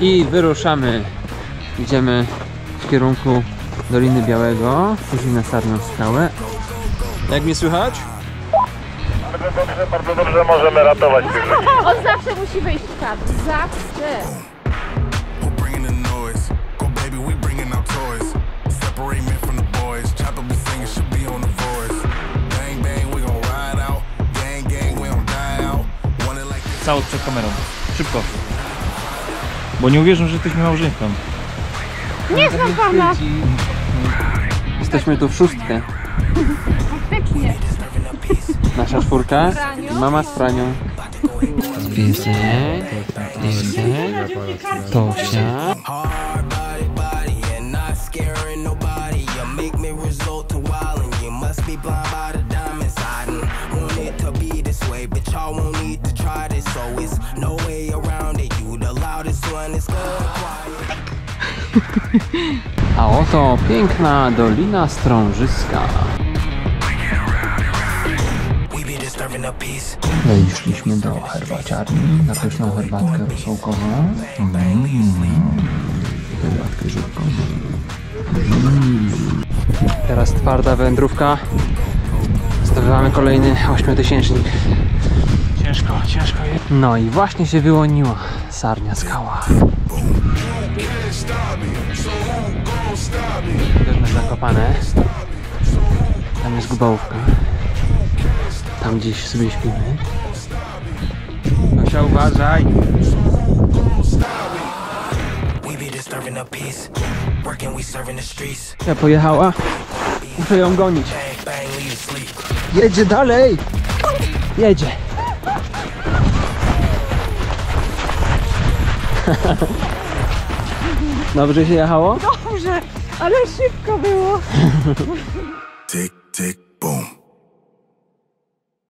I wyruszamy. Idziemy w kierunku Doliny Białego, później na Sarną Skałę. Jak mnie słychać? Bardzo dobrze, możemy ratować tych ludzi. On zawsze musi wyjść w kadr. Zawsze. Cały przed kamerą. Szybko. Bo nie uwierzą, że jesteśmy małżeństwem. Nie znam pana. Jesteśmy tu w szóstkę. Faktycznie. Nasza czwórka i mama z Franią. Piesek, Tosia. A oto piękna Dolina Strążyska. Weszliśmy do herbaciarni na pyszną herbatkę rosołkową. Herbatkę żółkową. Teraz twarda wędrówka. Zdobywamy kolejny 8-tysięcznik. Ciężko jest. No i właśnie się wyłoniła Sarnia Skała. Jesteśmy zakopane. Tam jest Gubałówka. Tam gdzieś sobie śpimy. Tosia, uważaj! Ja pojechała. Muszę ją gonić. Jedzie dalej! Jedzie! Dobrze się jechało? Dobrze, ale szybko było. Tick, tick, boom.